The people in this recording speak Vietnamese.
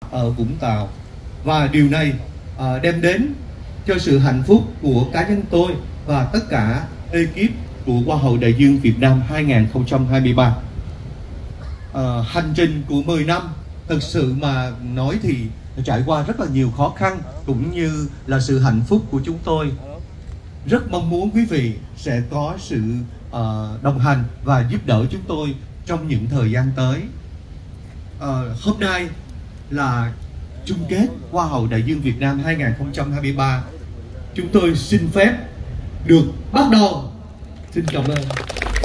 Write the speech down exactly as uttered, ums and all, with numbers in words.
ở Vũng Tàu. Và điều này uh, đem đến cho sự hạnh phúc của cá nhân tôi và tất cả ekip của Hoa hậu Đại dương Việt Nam hai không hai ba. Uh, hành trình của mười năm thực sự mà nói thì trải qua rất là nhiều khó khăn cũng như là sự hạnh phúc của chúng tôi. Rất mong muốn quý vị sẽ có sự uh, đồng hành và giúp đỡ chúng tôi trong những thời gian tới. Uh, hôm nay là chung kết Hoa hậu Đại dương Việt Nam hai không hai ba. Chúng tôi xin phép được bắt đầu. Xin cảm ơn.